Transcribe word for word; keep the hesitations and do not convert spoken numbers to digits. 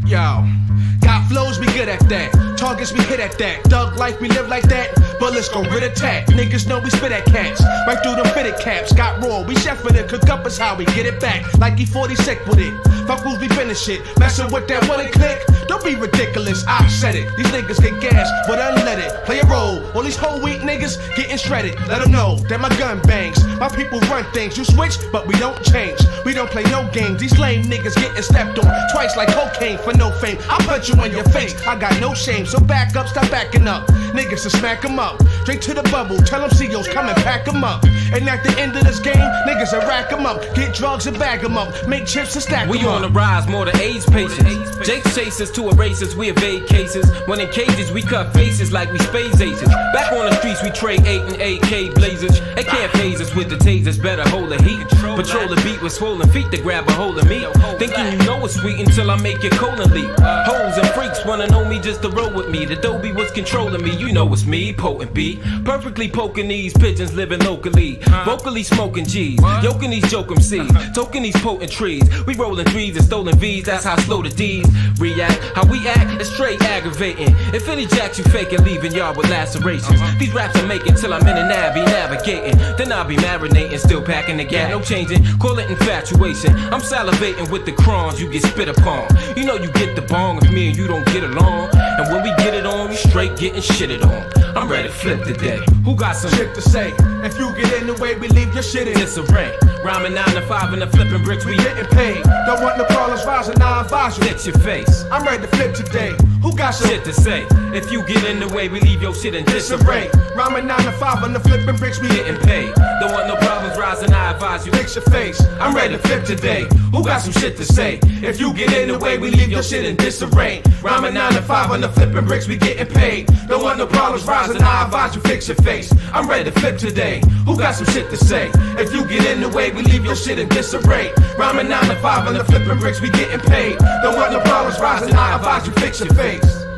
Yo, got flows, we good at that. Targets, we hit at that. Thug life, we live like that. Bullets go rid attack. Niggas know we spit at cats. Right through them fitted caps. Got raw, we chef with it. Cook up is how we get it back. Like E forty-six with it. Fuck rules, we finish it. Messing with that one and click. Don't be ridiculous, I said it. These niggas get gas, but unleaded. Play a role. All these whole weak niggas getting shredded. Let them know that my gun bangs. My people run things. You switch, but we don't change. We don't play no games. These lame niggas getting stepped on twice like cocaine for no fame. I'll punch you in your face. I got no shame, so back up, stop backing up. Niggas to smack them up. Drink to the bubble, tell them C Os come and pack them up. And at the end of this game, niggas will rack them up. Get drugs and bag them up. Make chips and stack them up. We on the rise, more than AIDS patients. Jakes chase us to erasers, we evade cases. When in cages, we cut faces like we space aces. Back on the streets, we trade eight and A K blazers. They can't phase us with the tasers, better hold the heat. Patrol the beat with swollen feet to grab a hold of me. Thinking you know it's sweet until I make your colon leak. Hoes and freaks wanna know me just to roll with me. The Dobie was controlling me, you know it's me, potent beat. Perfectly poking these pigeons living locally. Vocally smoking G's, yoking these joke M Cs, toking these potent trees. We rolling threes and stolen V's, that's how slow the D's react. How we act is straight aggravating. If any jacks you faking, leaving y'all with lacerations. These raps are making till I'm in an Abbey navigating. Then I'll be marinating, still packing the gap. No changing, call it infatuation. I'm salivating with the crumbs you get spit upon. You know you get the bong if me and you don't get along. And when we get it on, we straight getting shitted on. I'm ready to flip today. Who got some shit to say? If you get in the way, we leave your shit in disarray. Rhyming nine to five and the flipping bricks, we getting paid. Don't want no problems rising, now I advise you. Fix your face. I'm ready to flip today. Who got some shit to say? If you get in the way, we leave your shit in disarray. Rhyming nine to five and the flipping bricks, we getting paid. Don't want no problems rising, I advise you. Fix your face. I'm ready to flip today. Who got some shit to say? If you get in the way, we leave your shit in disarray. Rhyming nine to five on the flipping bricks, we getting paid. Don't want no problems rising, I advise you. Fix your face. I'm ready to flip today. Who got some shit to say? If you get in the way, we leave your shit in disarray. Rhyming nine to five on the flipping bricks, we getting paid. Don't want no problems rising, I advise you. Fix your face.